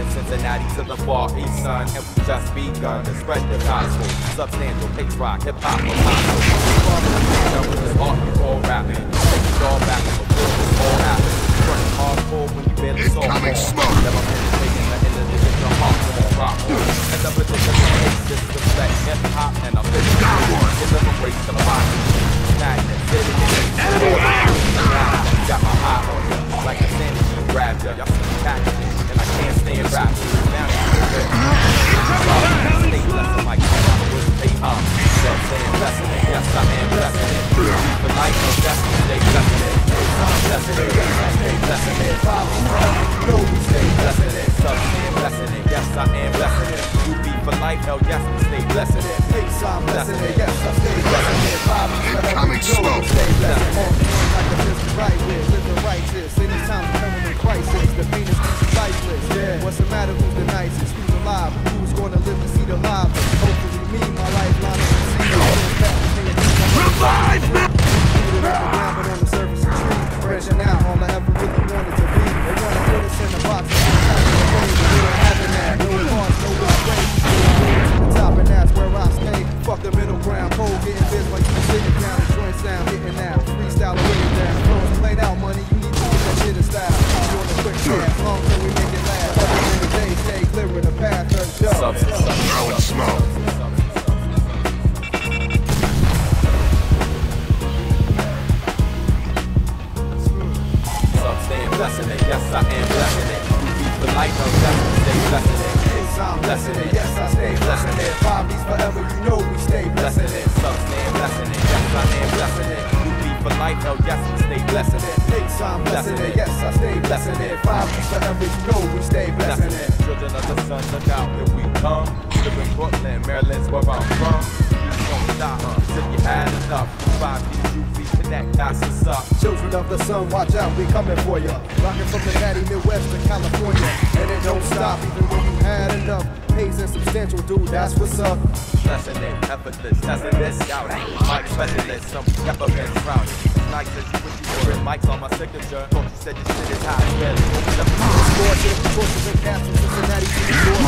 in Cincinnati to the far east, son, and we just begun to spread the gospel. Substantial pace rock, hip hop, with this art you call rapping. Take it all back before this all happened. Running hardcore when you barely saw more. Never penetrating the end of the different heart with a rock. End up with the different disrespect, hip hop, and I'm living in the race to the body. Stagnant, sitting in the got my eye on you, like a sanity grabbed ya. Y'all see packaging, and I can't stand rapping. Now stay blessing like saying blessing it, yes I am blessing it. The light of destiny, stay blessing it. Blessing it, yes I stay blessing it. No, we stay blessing it. Saying blessing it, yes I am blessing it. You be for life, hell yes we stay blessing it. I'm blessing it, yes I stay blessing it. Incoming smoke. Stay blessing it. Like a pistol right here, live the righteous. Anytime coming in crisis, the pain is priceless. Yeah, what's the matter? Who's the nicest? Who's alive? Who's gonna live to see the live? Hopefully me, my lifeline is to see revive me! But on the surface of the street, branching out all I ever really wanted to be. They wanna put us in the box, we don't have that. No cars, no way. To the top, and that's where I stay. Fuck the middle ground, cold getting biz like you sitting down. The joint sound hitting now, freestyle away down. Clothes played out, money, you need to get that shit in style. Doing a quick pass, long till we make it last. Every the day, stay clear of the path, Throwing smoke. Blessing it, yes I am blessing it. You be for life, no blessing, stay blessing it. I'm blessing it, yes I stay blessing it. 5 B's forever, you know we stay blessing it. Stay blessing it, yes I am blessing it. You be for life, no yes we stay blessing it. I'm blessing it, yes I stay blessing it. 5 B's forever, you know we stay blessing it. Children of the sun, look out, here we come. Live in Brooklyn, Maryland's where I'm from. Don't stop till you had enough. 5 B's, you be connect, that's what's up. Children of the sun, watch out, we coming for ya. Rockin' from the natty Midwest to California, and it don't stop even when you had enough. Pays and substantial, dude, that's what's up. Blessing it, effortless, testing this out. Mike specialist, some never been crowded. Nice as you wish you were. Mike's on my signature. Thought you said your shit is hot. Barely open up the Scorching, horses and cats from Cincinnati to New York.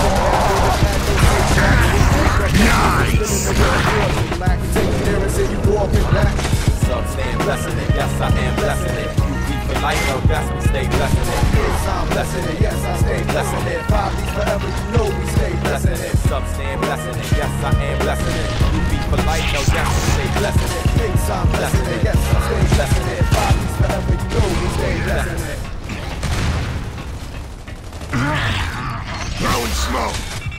Nice! Black, taking there and say you walking back. Staying blessing it, yes I am blessing it. You be for life, no yes we stay blessing it. I'm blessing it, yes I stay blessing it. 5 B's forever, you know we stay blessing it. Staying blessing it, yes I am blessing it. You be for life, no yes we stay blessing it. I'm blessing it, yes I stay blessing it. 5 B's forever, you know we stay blessing it. Throwing smoke.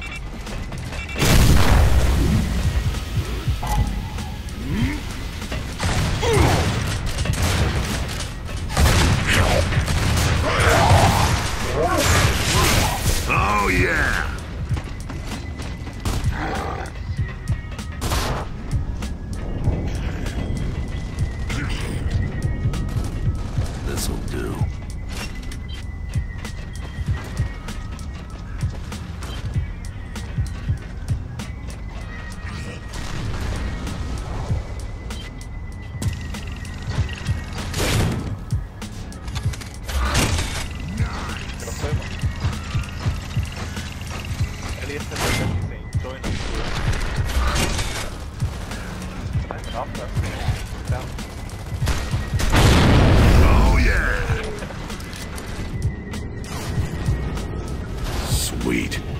Oh yeah! This'll do. Oh yeah! Sweet.